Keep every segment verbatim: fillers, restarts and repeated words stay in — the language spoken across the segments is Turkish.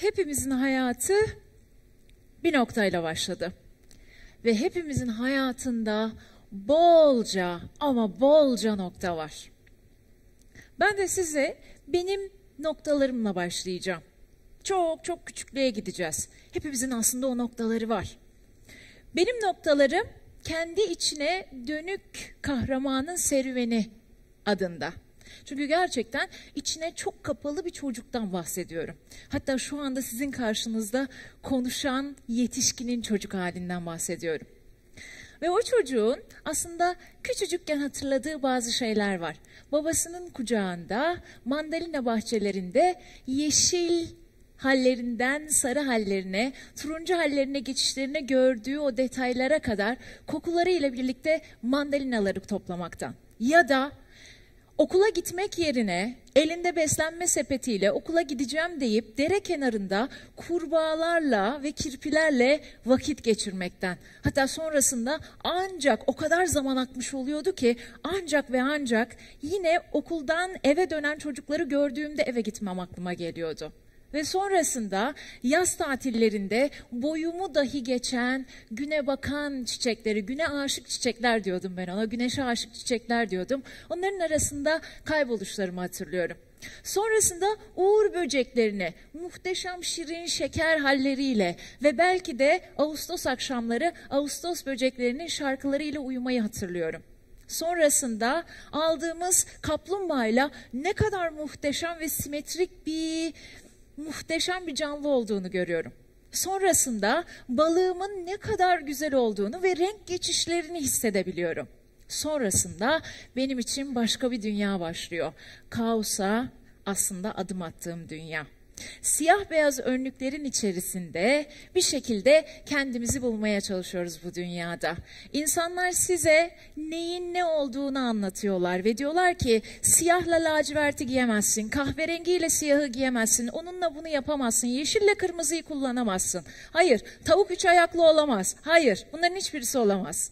hepimizin hayatı bir noktayla başladı. Ve hepimizin hayatında bolca ama bolca nokta var. Ben de size benim noktalarımla başlayacağım. Çok çok küçüklüğe gideceğiz. Hepimizin aslında o noktaları var. Benim noktalarım kendi içine dönük kahramanın serüveni adında. Çünkü gerçekten içine çok kapalı bir çocuktan bahsediyorum. Hatta şu anda sizin karşınızda konuşan yetişkinin çocuk halinden bahsediyorum. Ve o çocuğun aslında küçücükken hatırladığı bazı şeyler var. Babasının kucağında, mandalina bahçelerinde yeşil hallerinden sarı hallerine, turuncu hallerine geçişlerine gördüğü o detaylara kadar kokularıyla birlikte mandalinaları toplamaktan. Ya da okula gitmek yerine elinde beslenme sepetiyle okula gideceğim deyip dere kenarında kurbağalarla ve kirpilerle vakit geçirmekten. Hatta sonrasında ancak o kadar zaman akmış oluyordu ki ancak ve ancak yine okuldan eve dönen çocukları gördüğümde eve gitmem aklıma geliyordu. Ve sonrasında yaz tatillerinde boyumu dahi geçen güne bakan çiçekleri, güne aşık çiçekler diyordum ben ona, güneşe aşık çiçekler diyordum. Onların arasında kayboluşlarımı hatırlıyorum. Sonrasında uğur böceklerini muhteşem şirin şeker halleriyle ve belki de Ağustos akşamları Ağustos böceklerinin şarkılarıyla uyumayı hatırlıyorum. Sonrasında aldığımız kaplumbağayla ne kadar muhteşem ve simetrik bir... muhteşem bir canlı olduğunu görüyorum. Sonrasında balığımın ne kadar güzel olduğunu ve renk geçişlerini hissedebiliyorum. Sonrasında benim için başka bir dünya başlıyor. Kaosa aslında adım attığım dünya. Siyah beyaz önlüklerin içerisinde bir şekilde kendimizi bulmaya çalışıyoruz bu dünyada. İnsanlar size neyin ne olduğunu anlatıyorlar ve diyorlar ki siyahla laciverti giyemezsin, kahverengiyle siyahı giyemezsin, onunla bunu yapamazsın, yeşille kırmızıyı kullanamazsın. Hayır, tavuk üç ayaklı olamaz. Hayır, bunların hiçbirisi olamaz.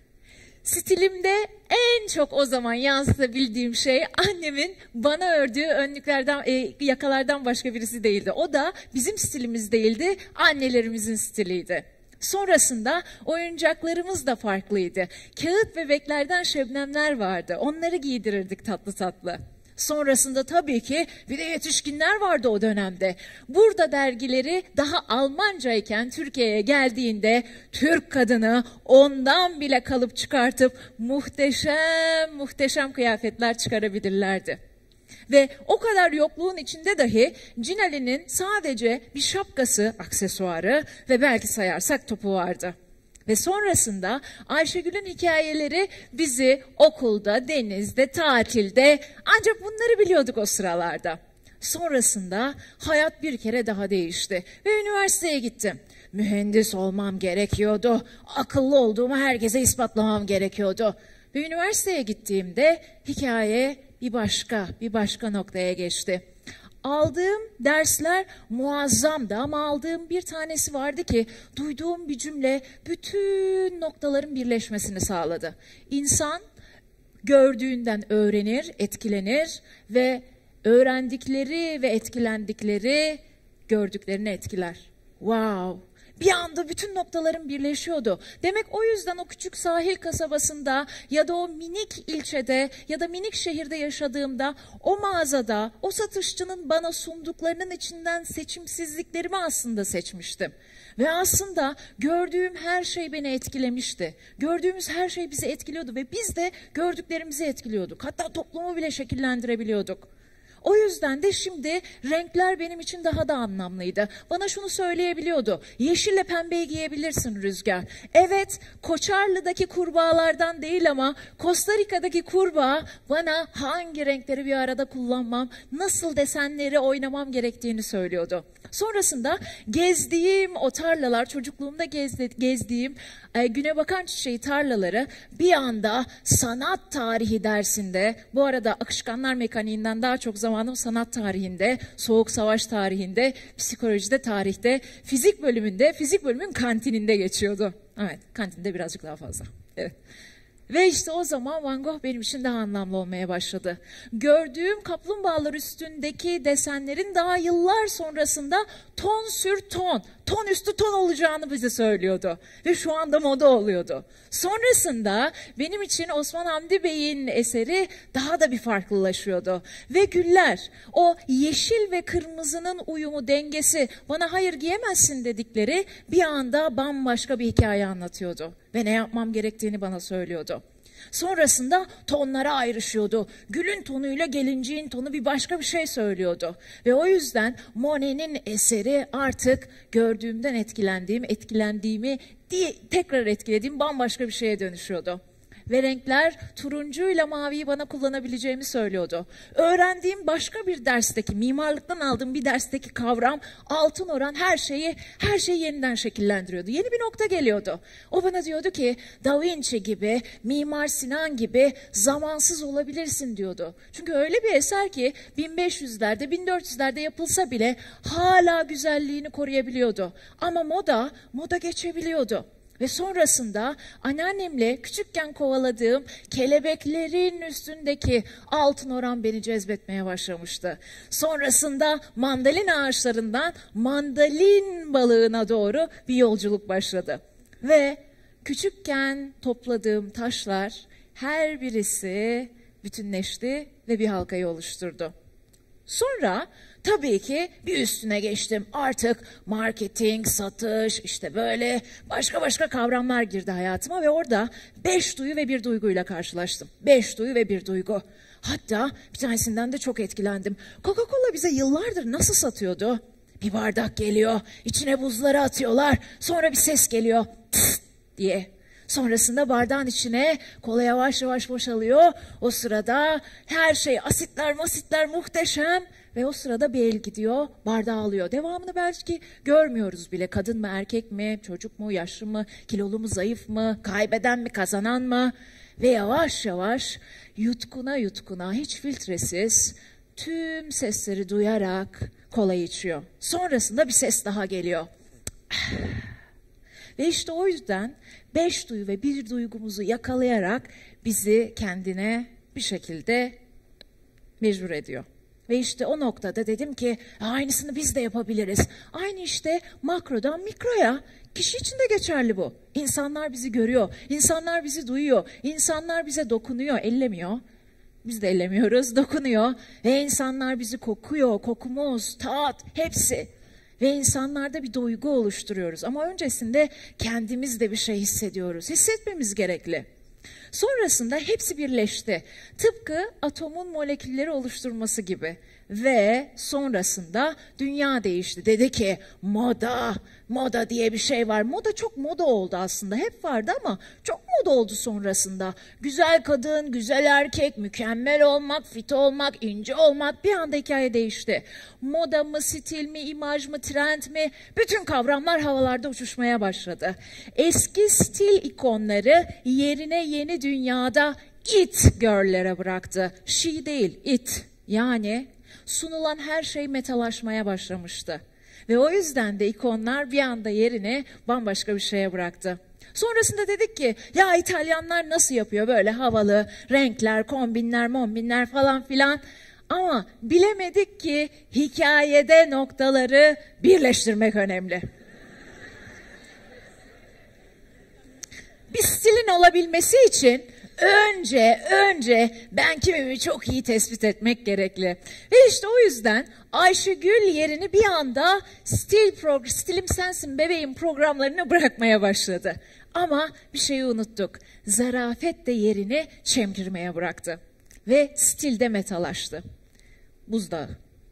Stilimde en çok o zaman yansıtabildiğim şey annemin bana ördüğü önlüklerden, e, yakalardan başka birisi değildi. O da bizim stilimiz değildi, annelerimizin stiliydi. Sonrasında oyuncaklarımız da farklıydı. Kağıt bebeklerden şebnemler vardı. Onları giydirirdik tatlı tatlı. Sonrasında tabii ki bir de yetişkinler vardı o dönemde. Burada dergileri daha Almancayken Türkiye'ye geldiğinde Türk kadını ondan bile kalıp çıkartıp muhteşem muhteşem kıyafetler çıkarabilirlerdi. Ve o kadar yokluğun içinde dahi Cinali'nin sadece bir şapkası, aksesuarı ve belki sayarsak topu vardı. Ve sonrasında Ayşegül'ün hikayeleri bizi okulda, denizde, tatilde ancak bunları biliyorduk o sıralarda. Sonrasında hayat bir kere daha değişti ve üniversiteye gittim. Mühendis olmam gerekiyordu, akıllı olduğumu herkese ispatlamam gerekiyordu. Ve üniversiteye gittiğimde hikaye bir başka, bir başka noktaya geçti. Aldığım dersler muazzamdı ama aldığım bir tanesi vardı ki duyduğum bir cümle bütün noktaların birleşmesini sağladı. İnsan gördüğünden öğrenir, etkilenir ve öğrendikleri ve etkilendikleri gördüklerini etkiler. Wow! Bir anda bütün noktaların birleşiyordu. Demek o yüzden o küçük sahil kasabasında ya da o minik ilçede ya da minik şehirde yaşadığımda o mağazada o satışçının bana sunduklarının içinden seçimsizliklerimi aslında seçmiştim. Ve aslında gördüğüm her şey beni etkilemişti. Gördüğümüz her şey bizi etkiliyordu ve biz de gördüklerimizi etkiliyorduk. Hatta toplumu bile şekillendirebiliyorduk. O yüzden de şimdi renkler benim için daha da anlamlıydı. Bana şunu söyleyebiliyordu. Yeşille pembeyi giyebilirsin Rüzgar. Evet, Koçarlı'daki kurbağalardan değil ama Costa Rica'daki kurbağa bana hangi renkleri bir arada kullanmam, nasıl desenleri oynamam gerektiğini söylüyordu. Sonrasında gezdiğim o tarlalar, çocukluğumda gezdi, gezdiğim e, güne bakan çiçeği tarlaları bir anda sanat tarihi dersinde, bu arada akışkanlar mekaniğinden daha çok zamanım sanat tarihinde, soğuk savaş tarihinde, psikolojide, tarihte, fizik bölümünde, fizik bölümün kantininde geçiyordu. Evet, kantinde birazcık daha fazla. Evet. Ve işte o zaman Van Gogh benim için daha anlamlı olmaya başladı. Gördüğüm kaplumbağalar üstündeki desenlerin daha yıllar sonrasında ton sür ton, ton üstü ton olacağını bize söylüyordu. Ve şu anda moda oluyordu. Sonrasında benim için Osman Hamdi Bey'in eseri daha da bir farklılaşıyordu. Ve güller, o yeşil ve kırmızının uyumu, dengesi, bana hayır giyemezsin dedikleri bir anda bambaşka bir hikaye anlatıyordu. Ve ne yapmam gerektiğini bana söylüyordu. Sonrasında tonlara ayrışıyordu. Gülün tonuyla gelinciğin tonu bir başka bir şey söylüyordu. Ve o yüzden Monet'in eseri artık gördüğümden etkilendiğim, etkilendiğimi diye, tekrar etkilediğim bambaşka bir şeye dönüşüyordu. Ve renkler turuncuyla maviyi bana kullanabileceğimi söylüyordu. Öğrendiğim başka bir dersteki, mimarlıktan aldığım bir dersteki kavram, altın oran her şeyi, her şeyi yeniden şekillendiriyordu. Yeni bir nokta geliyordu. O bana diyordu ki, Da Vinci gibi, Mimar Sinan gibi zamansız olabilirsin diyordu. Çünkü öyle bir eser ki bin beş yüzlerde, bin dört yüzlerde yapılsa bile hala güzelliğini koruyabiliyordu. Ama moda, moda geçebiliyordu. Ve sonrasında anneannemle küçükken kovaladığım kelebeklerin üstündeki altın oran beni cezbetmeye başlamıştı. Sonrasında mandalin ağaçlarından mandalin balığına doğru bir yolculuk başladı. Ve küçükken topladığım taşlar her birisi bütünleşti ve bir halkayı oluşturdu. Sonra tabii ki bir üstüne geçtim. Artık marketing, satış, işte böyle başka başka kavramlar girdi hayatıma ve orada beş duyu ve bir duyguyla karşılaştım. Beş duyu ve bir duygu. Hatta bir tanesinden de çok etkilendim. Coca-Cola bize yıllardır nasıl satıyordu? Bir bardak geliyor, içine buzları atıyorlar, sonra bir ses geliyor tıs diye. Sonrasında bardağın içine kola yavaş yavaş boşalıyor. O sırada her şey, asitler masitler muhteşem. Ve o sırada bir el gidiyor, bardağı alıyor. Devamını belki görmüyoruz bile. Kadın mı, erkek mi, çocuk mu, yaşlı mı, kilolu mu, zayıf mı, kaybeden mi, kazanan mı? Ve yavaş yavaş yutkuna yutkuna, hiç filtresiz, tüm sesleri duyarak kolayı içiyor. Sonrasında bir ses daha geliyor. Ve işte o yüzden beş duyu ve bir duygumuzu yakalayarak bizi kendine bir şekilde mecbur ediyor. Ve işte o noktada dedim ki aynısını biz de yapabiliriz. Aynı işte makrodan mikroya. Kişi için de geçerli bu. İnsanlar bizi görüyor, insanlar bizi duyuyor, insanlar bize dokunuyor, ellemiyor. Biz de ellemiyoruz, dokunuyor. Ve insanlar bizi kokuyor, kokumuz, tat, hepsi. Ve insanlarda bir duygu oluşturuyoruz. Ama öncesinde kendimiz de bir şey hissediyoruz. Hissetmemiz gerekli. Sonrasında hepsi birleşti. Tıpkı atomun molekülleri oluşturması gibi. Ve sonrasında dünya değişti. Dedi ki moda, moda diye bir şey var. Moda çok moda oldu aslında. Hep vardı ama çok moda oldu sonrasında. Güzel kadın, güzel erkek, mükemmel olmak, fit olmak, ince olmak, bir anda hikaye değişti. Moda mı, stil mi, imaj mı, trend mi? Bütün kavramlar havalarda uçuşmaya başladı. Eski stil ikonları yerine yeni dünyada it girl'lere bıraktı. She değil, it. Yani sunulan her şey metalaşmaya başlamıştı. Ve o yüzden de ikonlar bir anda yerini bambaşka bir şeye bıraktı. Sonrasında dedik ki ya İtalyanlar nasıl yapıyor böyle havalı renkler, kombinler, mombinler falan filan. Ama bilemedik ki hikayede noktaları birleştirmek önemli. Bir stilin olabilmesi için önce önce ben kimimi çok iyi tespit etmek gerekli. Ve işte o yüzden Ayşegül yerini bir anda stil program, stilim sensin bebeğim programlarını bırakmaya başladı. Ama bir şeyi unuttuk. Zarafet de yerini çemkirmeye bıraktı. Ve stil de metalaştı. Buzdağı.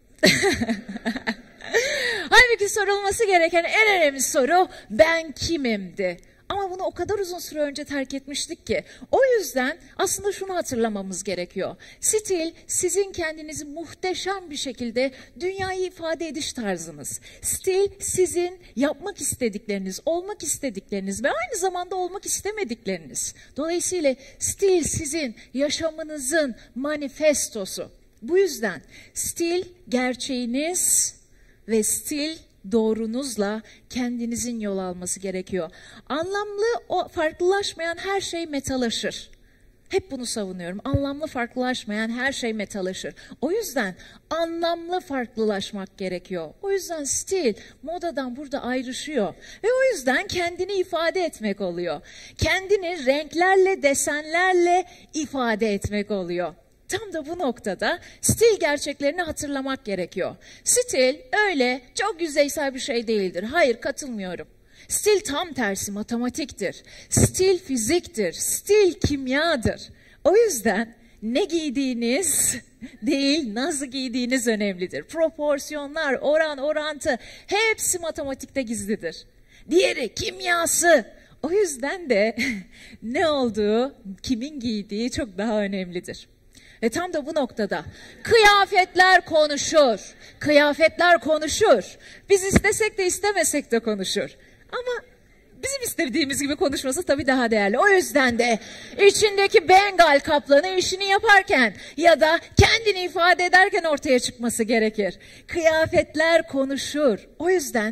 Halbuki sorulması gereken en önemli soru ben kimimdi? Ama bunu o kadar uzun süre önce terk etmiştik ki. O yüzden aslında şunu hatırlamamız gerekiyor. Stil sizin kendinizi muhteşem bir şekilde dünyayı ifade ediş tarzınız. Stil sizin yapmak istedikleriniz, olmak istedikleriniz ve aynı zamanda olmak istemedikleriniz. Dolayısıyla stil sizin yaşamınızın manifestosu. Bu yüzden stil gerçeğiniz ve stil doğrunuzla kendinizin yol alması gerekiyor. Anlamlı, o farklılaşmayan her şey metalaşır. Hep bunu savunuyorum. Anlamlı farklılaşmayan her şey metalaşır. O yüzden anlamlı farklılaşmak gerekiyor. O yüzden stil modadan burada ayrışıyor. Ve o yüzden kendini ifade etmek oluyor. Kendini renklerle, desenlerle ifade etmek oluyor. Tam da bu noktada stil gerçeklerini hatırlamak gerekiyor. Stil öyle çok yüzeysel bir şey değildir. Hayır, katılmıyorum. Stil tam tersi matematiktir. Stil fiziktir. Stil kimyadır. O yüzden ne giydiğiniz değil, nasıl giydiğiniz önemlidir. Proporsiyonlar, oran, orantı hepsi matematikte gizlidir. Diğeri kimyası. O yüzden de ne olduğu, kimin giydiği çok daha önemlidir. Ve tam da bu noktada kıyafetler konuşur. Kıyafetler konuşur. Biz istesek de istemesek de konuşur. Ama bizim istediğimiz gibi konuşması tabii daha değerli. O yüzden de içindeki Bengal kaplanı işini yaparken ya da kendini ifade ederken ortaya çıkması gerekir. Kıyafetler konuşur. O yüzden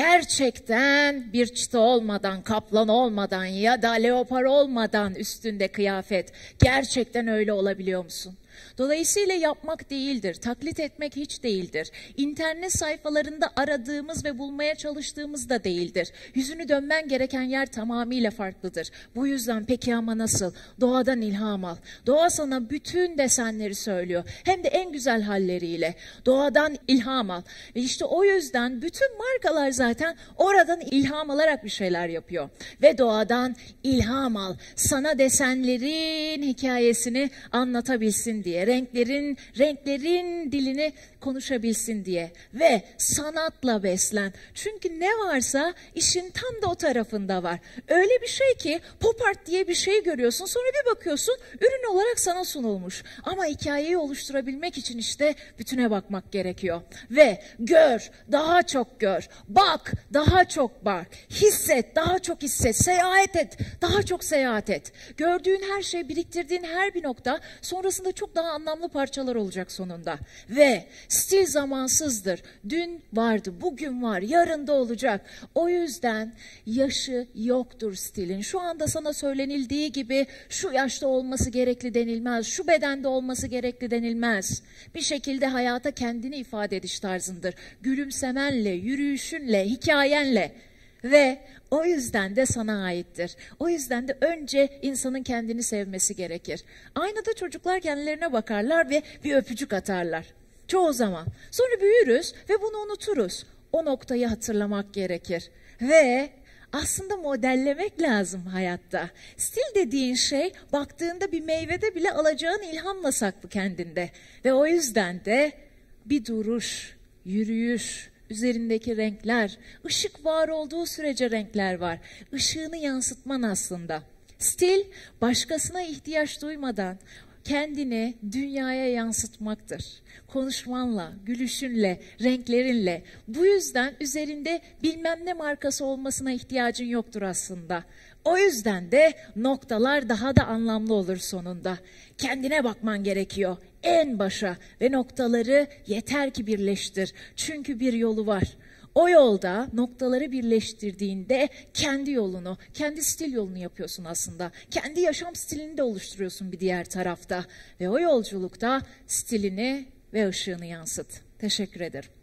gerçekten bir çıta olmadan, kaplan olmadan ya da leopar olmadan üstünde kıyafet gerçekten öyle olabiliyor musun? Dolayısıyla yapmak değildir, taklit etmek hiç değildir. İnternet sayfalarında aradığımız ve bulmaya çalıştığımız da değildir. Yüzünü dönmen gereken yer tamamıyla farklıdır. Bu yüzden peki ama nasıl? Doğadan ilham al. Doğa sana bütün desenleri söylüyor. Hem de en güzel halleriyle. Doğadan ilham al. Ve işte o yüzden bütün markalar zaten oradan ilham alarak bir şeyler yapıyor. Ve doğadan ilham al. Sana desenlerin hikayesini anlatabilsin diye. Renklerin, renklerin dilini konuşabilsin diye ve sanatla beslen. Çünkü ne varsa işin tam da o tarafında var. Öyle bir şey ki pop art diye bir şey görüyorsun, sonra bir bakıyorsun ürün olarak sana sunulmuş. Ama hikayeyi oluşturabilmek için işte bütüne bakmak gerekiyor. Ve gör, daha çok gör, bak, daha çok bak, hisset, daha çok hisset, seyahat et, daha çok seyahat et. Gördüğün her şey, biriktirdiğin her bir nokta sonrasında çok daha anlamlı parçalar olacak sonunda. Ve stil zamansızdır. Dün vardı, bugün var, yarın da olacak. O yüzden yaşı yoktur stilin. Şu anda sana söylenildiği gibi şu yaşta olması gerekli denilmez, şu bedende olması gerekli denilmez. Bir şekilde hayata kendini ifade ediş tarzındır. Gülümsemenle, yürüyüşünle, hikayenle. Ve o yüzden de sana aittir. O yüzden de önce insanın kendini sevmesi gerekir. Aynada çocuklar kendilerine bakarlar ve bir öpücük atarlar. Çoğu zaman. Sonra büyürüz ve bunu unuturuz. O noktayı hatırlamak gerekir. Ve aslında modellemek lazım hayatta. Stil dediğin şey baktığında bir meyvede bile alacağın ilhamla saklı kendinde. Ve o yüzden de bir duruş, yürüyüş, üzerindeki renkler, ışık var olduğu sürece renkler var. Işığını yansıtman aslında. Stil, başkasına ihtiyaç duymadan kendini dünyaya yansıtmaktır. Konuşmanla, gülüşünle, renklerinle. Bu yüzden üzerinde bilmem ne markası olmasına ihtiyacın yoktur aslında. O yüzden de noktalar daha da anlamlı olur sonunda. Kendine bakman gerekiyor en başa ve noktaları yeter ki birleştir. Çünkü bir yolu var. O yolda noktaları birleştirdiğinde kendi yolunu, kendi stil yolunu yapıyorsun aslında. Kendi yaşam stilini de oluşturuyorsun bir diğer tarafta. Ve o yolculukta stilini ve ışığını yansıt. Teşekkür ederim.